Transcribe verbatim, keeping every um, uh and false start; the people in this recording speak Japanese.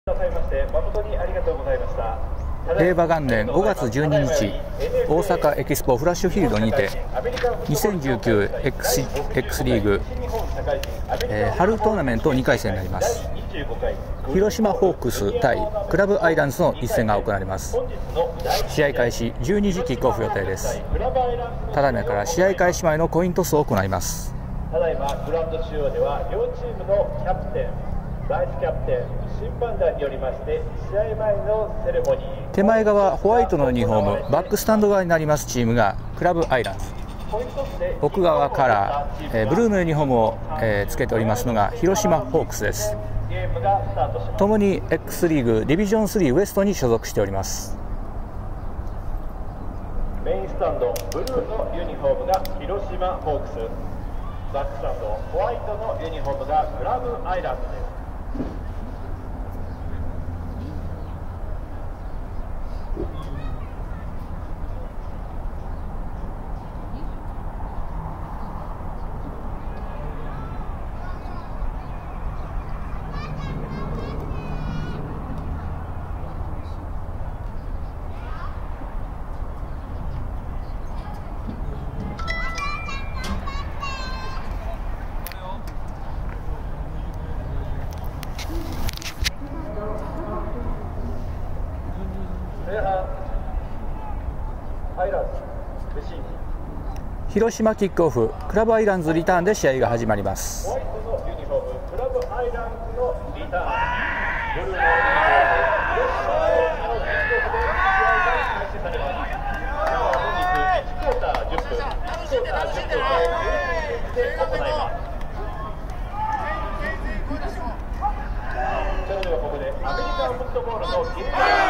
令和元年ごがつじゅうににち、大阪エキスポフラッシュフィールドにてにせんじゅうきゅう X, X リーグ、えー、春トーナメントにかい戦になります。広島ホークス対クラブアイランズの一戦が行われます。試合開始じゅうにじキックオフ予定です。ただいまから試合開始前のコイントスを行います。 ただいまグラウンド中央では両チームのキャプテン、バイスキャプテン、審判団によりまして試合前のセレモニー。 手前側ホワイトのユニフォーム、バックスタンド側になりますチームがクラブアイランズ、奥側カラー、えー、ブルーのユニフォームを、えー、つけておりますのが広島ホークスです。ともに X リーグディビジョンスリーウエストに所属しております。 メインスタンドブルーのユニフォームが広島ホークス、バックスタンドホワイトのユニフォームがクラブアイランズです。 広島キックオフ、クラブアイランズリターンで試合が始まります。 ホワイトのユニフォーム、クラブアイランズのリターン、ブルーのユニフォーム、広島ホークスのキックオフで試合が開始されます。今日は本日いちクォーターじゅっぷん、いちクォーターじゅっぷんをじゅうにセンチで行います。それではここでアメリカンフットボールの金メダル